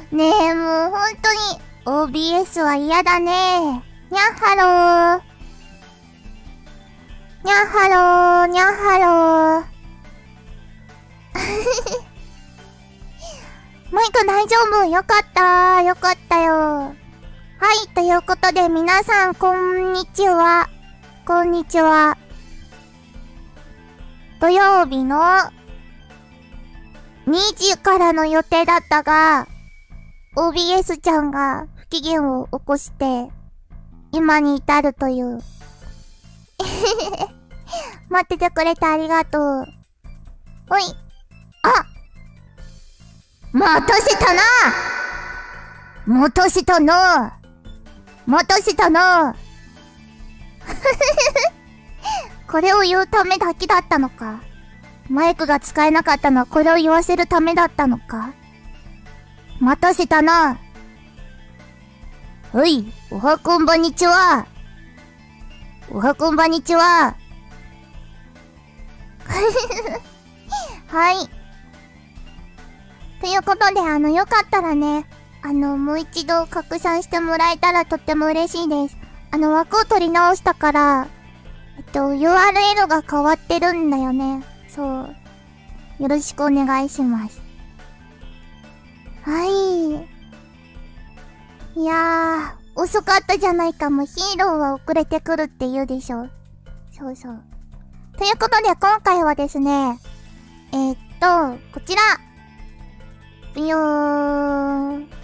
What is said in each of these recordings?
ねえ、もう本当に OBS は嫌だね。にゃっはろー。にゃっはろー、にゃっはろー。マイク大丈夫？よかったー、よかったよー。はい、ということで皆さん、こんにちは。こんにちは。土曜日の2時からの予定だったが、OBS ちゃんが不機嫌を起こして、今に至るという。待っててくれてありがとう。おい。あ！待たせたな！待たせたな！待たせたな！これを言うためだけだったのか。マイクが使えなかったのはこれを言わせるためだったのか。待たせたな。はい、おはこんばんにちは。おはこんばんにちは。はい。ということで、よかったらね、もう一度拡散してもらえたらとっても嬉しいです。枠を取り直したから、URL が変わってるんだよね。そう。よろしくお願いします。はい。いやー、遅かったじゃないかも。ヒーローは遅れてくるって言うでしょ。そうそう。ということで、今回はですね、こちら。ビヨーン。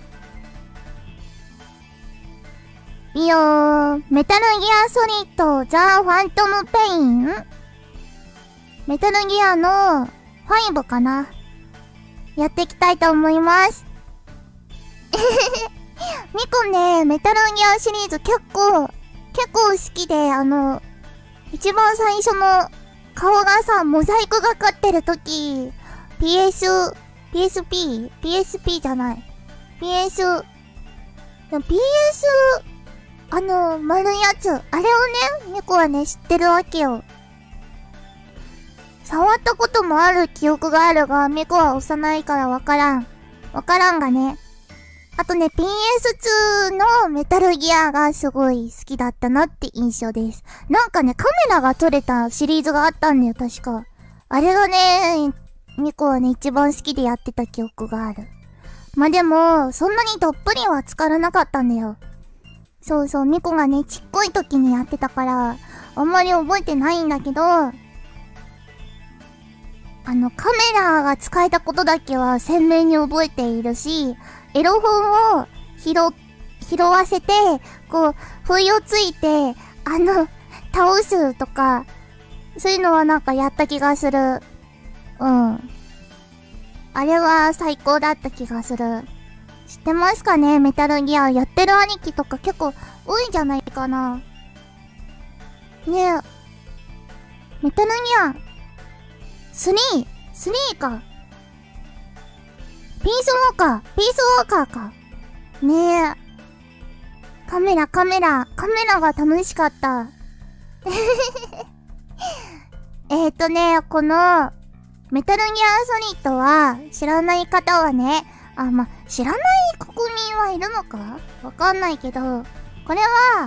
ビヨーン。メタルギアソリッドザ・ファントム・ペイン？メタルギアの5かな。やっていきたいと思います。ミコね、メタルギアシリーズ結構好きで、一番最初の顔がさ、モザイクがかってるとき、PSP じゃない。丸いやつ。あれをね、ミコはね、知ってるわけよ。触ったこともある記憶があるが、ミコは幼いからわからんがね。あとね、PS2 のメタルギアがすごい好きだったなって印象です。なんかね、カメラが撮れたシリーズがあったんだよ、確か。あれがね、ミコはね、一番好きでやってた記憶がある。まあ、でも、そんなにどっぷりは浸からなかったんだよ。そうそう、ミコがね、ちっこい時にやってたから、あんまり覚えてないんだけど、カメラが使えたことだけは鮮明に覚えているし、エロ本を拾わせて、こう、不意をついて、倒すとか、そういうのはなんかやった気がする。うん。あれは最高だった気がする。知ってますかね？メタルギアやってる兄貴とか結構多いんじゃないかな。ねえ。メタルギア3か。ピースウォーカーか。ねえ。カメラが楽しかった。この、メタルギアソリッドは、知らない方はね、知らない国民はいるのか？わかんないけど、これは、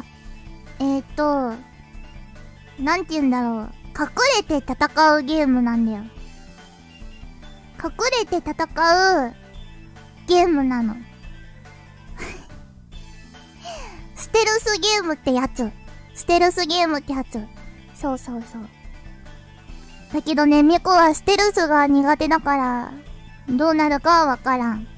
なんて言うんだろう。隠れて戦うゲームなんだよ。隠れて戦うゲームなの。ステルスゲームってやつ。そうそうそう。だけどね、ミコはステルスが苦手だから、どうなるかはわからん。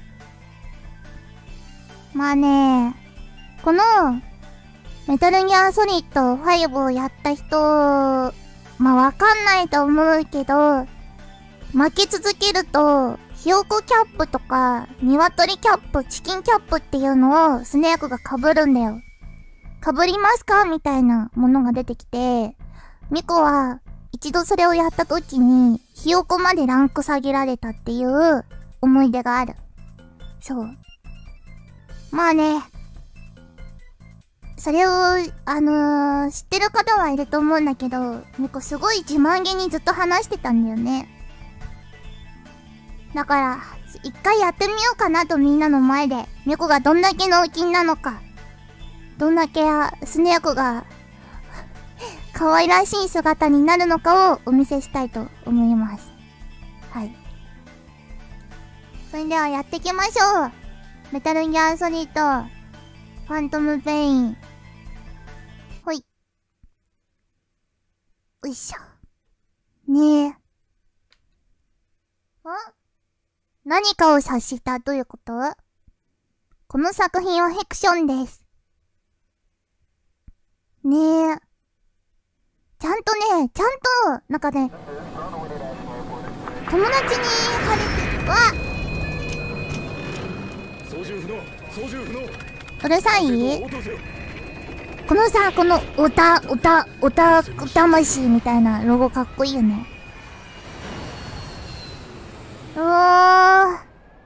まあね、この、メタルギアソリッド5をやった人、わかんないと思うけど、負け続けると、ひよこキャップとか、鶏キャップ、チキンキャップっていうのをスネークが被るんだよ。被りますかみたいなものが出てきて、ミコは一度それをやった時に、ひよこまでランク下げられたっていう思い出がある。そう。まあね、それを、知ってる方はいると思うんだけど、ミコすごい自慢げにずっと話してたんだよね。だから、 一回やってみようかなと、みんなの前で。猫がどんだけ脳筋なのか。どんだけスネークが可愛らしい姿になるのかをお見せしたいと思います。はい。それではやっていきましょう。メタルギアソリッド、ファントムペイン。ほい。よいしょ。ねえ。何かを察したということ？この作品はフィクションです。ねえ。ちゃんと、なんかね、友達に借りて、うるさい？このさ、このオタ魂みたいなロゴかっこいいよね。うわ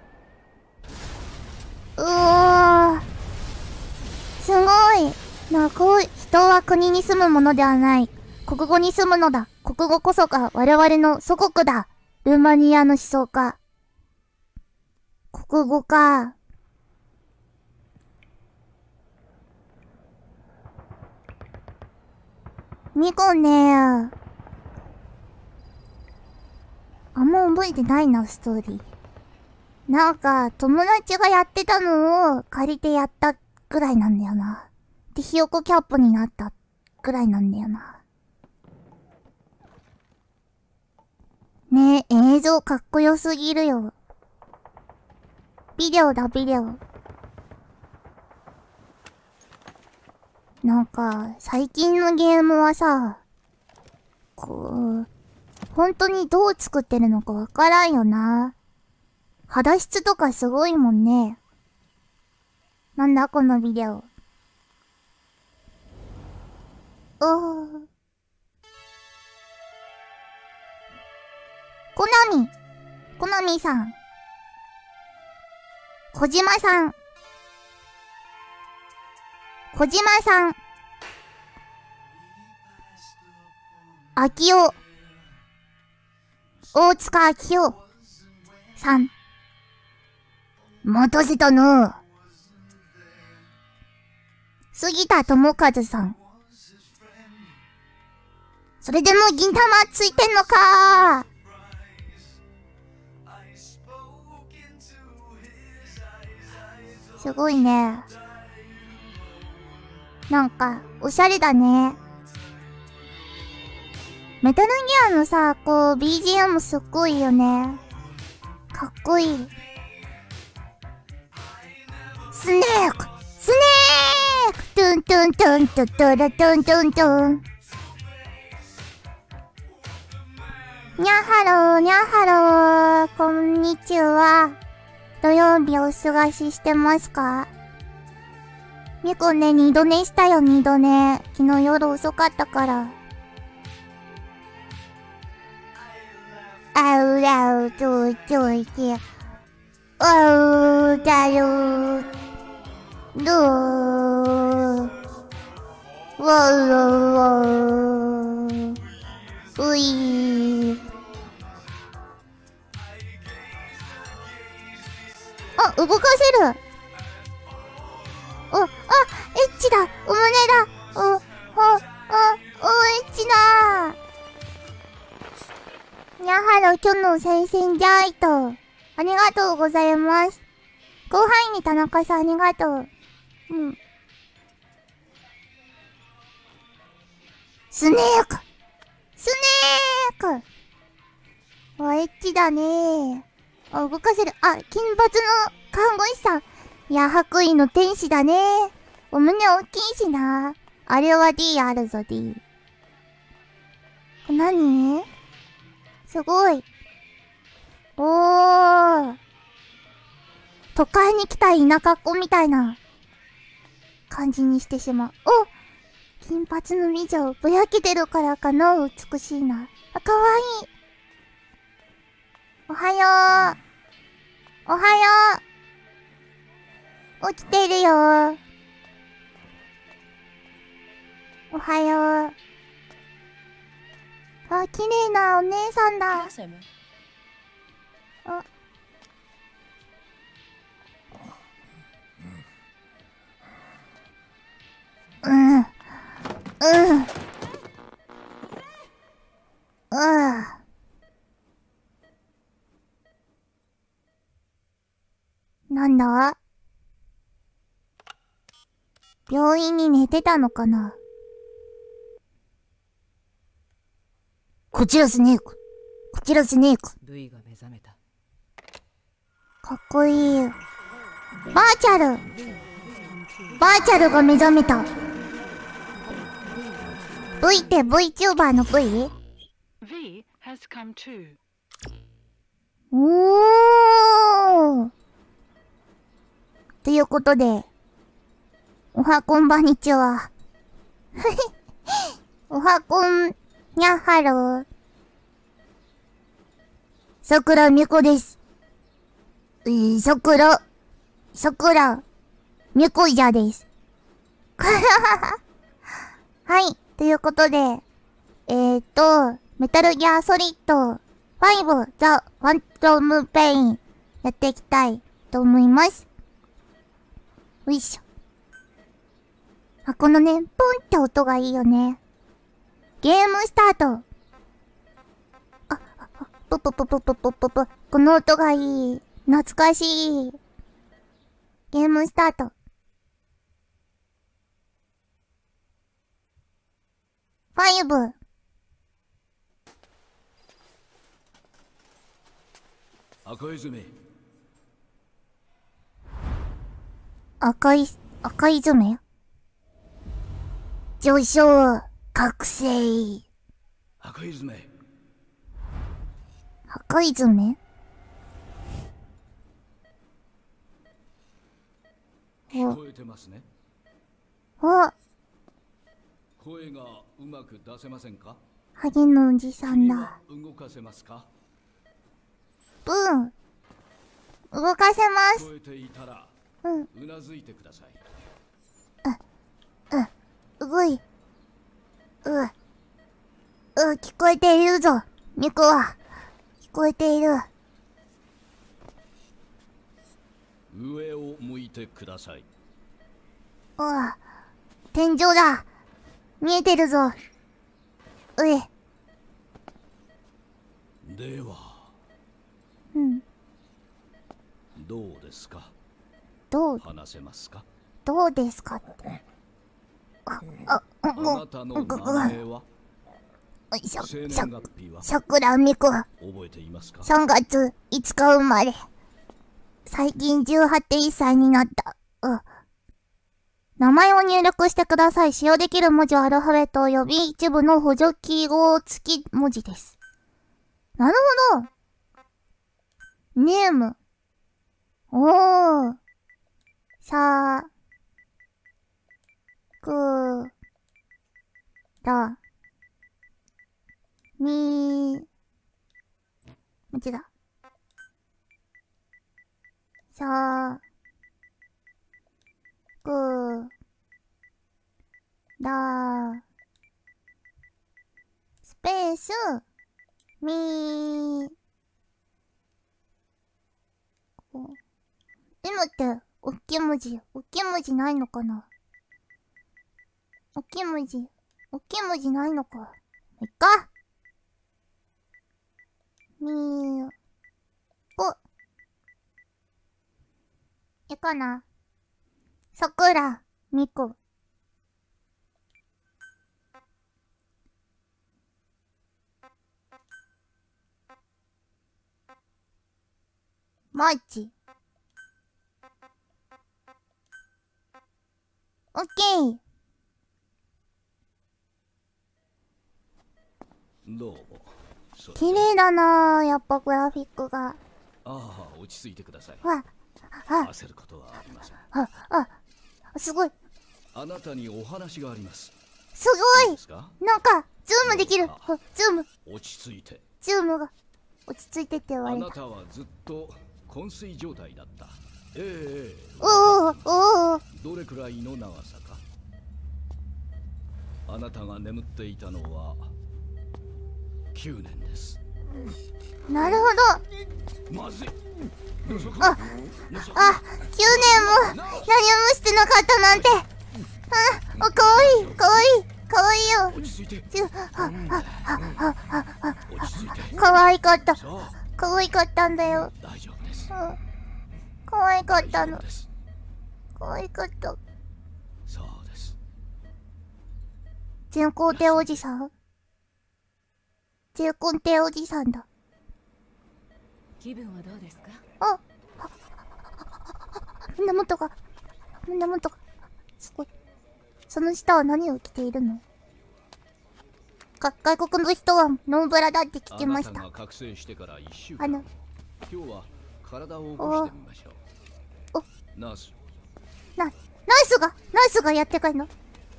ー。すごい。人は国に住むものではない。国語に住むのだ。国語こそが我々の祖国だ。ルーマニアの思想家。国語か。ミコね、あんま覚えてないな、ストーリー。なんか、友達がやってたのを借りてやったぐらいなんだよな。で、ひよこキャップになったぐらいなんだよな。ねえ、映像かっこよすぎるよ。ビデオだ、ビデオ。なんか、最近のゲームはさ、本当にどう作ってるのかわからんよな。肌質とかすごいもんね。なんだこのビデオ。コナミさん。小島さん。秋代。大塚秋代。さん。待たせたの。杉田智和さん。それでも銀玉ついてんのか。すごいね。なんか、おしゃれだね。メタルギアのさ、BGM すっごいよね。かっこいい。スネークトゥントゥントゥントゥトゥルトゥントゥントゥン。にゃはろー、こんにちは。土曜日お過ごししてますか？みこね、二度寝したよ、二度寝。昨日夜遅かったから。あうらうといといて。あうだよ。どう。わうわうわうい。あ、動かせる。エッチだ。お胸だ。エッチだ。にゃはろ、今日の先生じゃいと。ありがとうございます。後輩に田中さんありがとう。スネーク。エッチだねー。動かせる。金髪の看護師さん。いや、白衣の天使だね。お胸大きいしな。あれは D あるぞ、D。何？すごい。都会に来た田舎っ子みたいな感じにしてしまう。金髪の美女。ぼやけてるからかな。美しいな。かわいい。おはよう。起きてるよ。おはよう。綺麗なお姉さんだ。 なんだ？病院に寝てたのかな？こちらスネーク。こちらスネーク。 V が目覚めた。 かっこいい。バーチャル。バーチャルが目覚めた。V って VTuber の V？ V has come too. おー。ということで、おはこんばんにちは。おはこん、にゃはろー。さくらみこです。さくらみこじゃです。はい、ということで、メタルギアソリッド5ザ・ファントムペインやっていきたいと思います。よいしょ。あ、このね、ポンって音がいいよね。ゲームスタート。ポポポポポポポポ。この音がいい。懐かしい。ゲームスタート。5。 赤泉。 赤い爪上昇、覚醒。 赤泉。 赤い爪聞こえてますね。 お、 声がうまく出せませんか？ ハゲのおじさんだ。 動かせますか？ ブーン。動かせます。 聞こえていたら、うなずいてください。 聞こえているぞ。ミコは。聞こえている。 上を向いてください。 天井だ。見えてるぞ。 では。どうですか？話せますか？ どうですかって。 あなたの名前は？生年月日は？ さくらみこ。 覚えていますか ？3月5日生まれ。最近18.1歳になった。名前を入力してください。使用できる文字はアルファベット及び一部の補助記号付き文字です。なるほど。ネーム。さくらみもちだ。さくらスペースみM っておっきい文字ないのかな？おっきい文字ないのか。いっか。いいかな。さくらみこ。マーチ。オッケー。 どうも。 綺麗だなぁ、やっぱグラフィックが。 落ち着いてください。焦ることはありません。 すごい。 あなたにお話があります。 すごい。なんかズームできる。ズーム。 落ち着いて。 ズームが落ち着いてって言われた。 あなたはずっと昏睡状態だった。どれくらいの長さか。あなたが眠っていたのは9年です。 なるほど。 まずい。 9年も何もしてなかったなんて。かわいいよ。 落ち着いて。 かわいかったんだよ。 大丈夫です。 か可愛かったの大丈夫。です。 可愛かった。 そうです。 全皇帝おじさん。全皇帝おじさんだ。 気分はどうですか？ あ、胸元が、胸元が、すごい。その下は何を着ているの？外国の人はノーブラだって聞きました。 あなたが覚醒してから1週間。今日は体を起こしてみましょう。ナース。 ナイスがやってくるの？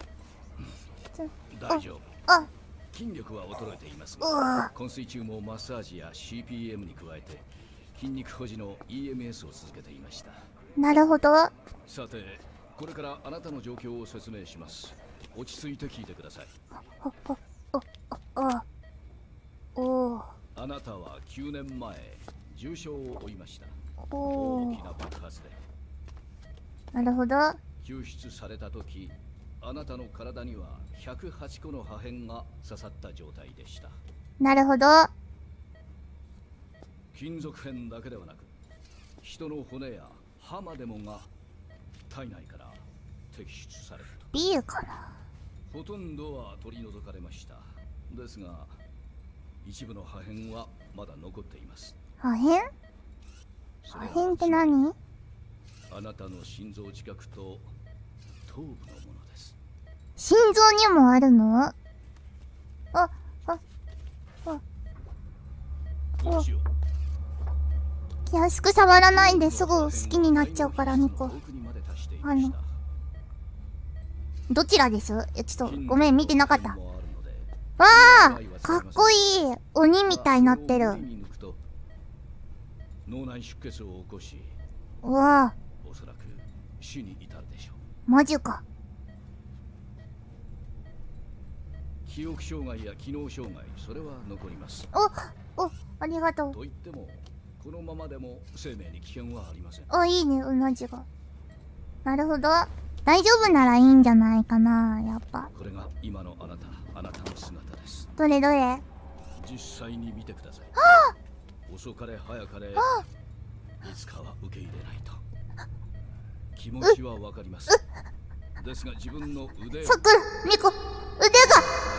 大丈夫。 あ、 筋力は衰えていますが、昏睡中もマッサージや CPM に加えて筋肉保持の EMS を続けていました。 なるほど。 さて、これからあなたの状況を説明します。落ち着いて聞いてください。あなたは9年前重傷を負いました。大きな爆発で。 なるほど。 救出された時、あなたの体には108個の破片が刺さった状態でした。 なるほど。 金属片だけではなく、人の骨や歯までもが体内から摘出されたと。 ビールかな。 ほとんどは取り除かれました。ですが一部の破片はまだ残っています。 破片？破片って何？ あなたの心臓近くと頭部のものです。 心臓にもあるの？気安く触らないですぐ好きになっちゃうから、ミコ。どちらです？ちょっとごめん、見てなかった。わあ、かっこいい。鬼みたいになってる。 脳内出血を起こし、 うわあ、 おそらく死に至るでしょう。 マジか。 記憶障害や機能障害、それは残ります。 ありがとう。 と言っても、このままでも生命に危険はありません。 いいね、うなじが。なるほど。大丈夫ならいいんじゃないかな、やっぱ。 これが今のあなたの姿です。 どれどれ？ 実際に見てください。遅かれ早かれ、いつかは受け入れないと。気持ちはわかります。ですが自分の腕を。 さくら、ミコ、腕が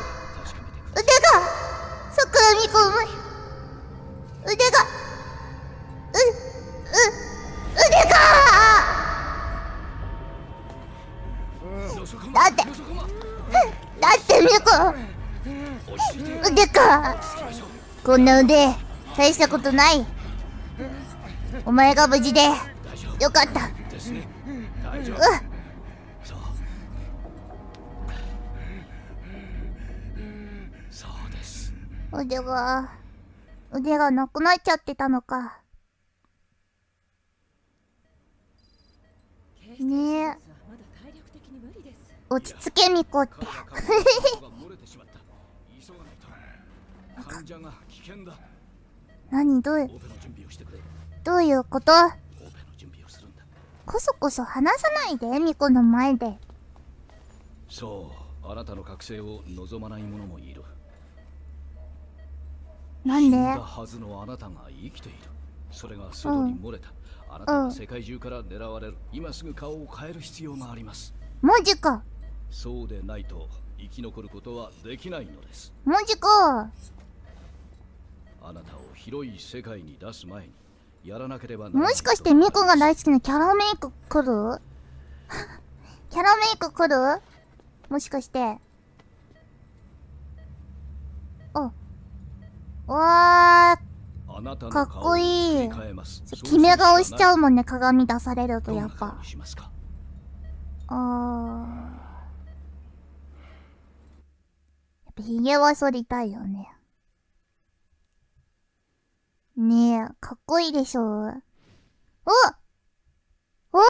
さくら、ミコ、うまい。腕がだってミコ、腕か。こんな腕大したことない。お前が無事でよかった。 そうです。 腕がなくなっちゃってたのか。ねえ、落ち着けミコって。何？どういうこと？こそこそ話さないで、ミコの前で。 そう、あなたの覚醒を望まない者もいる。 なんで？ 死んだはずのあなたが生きている。それが外に漏れた。あなたが世界中から狙われる。今すぐ顔を変える必要があります。 マジか。 そうでないと生き残ることはできないのです。 マジか。 あなたを広い世界に出す前にやらなければならない。 もしかしてミコが大好きなキャラメイク来る？キャラメイク来る？もしかして。わー、かっこいい。決め顔しちゃうもんね、鏡出されるとやっぱ。やっぱヒゲは剃りたいよね。ねえ、かっこいいでしょ。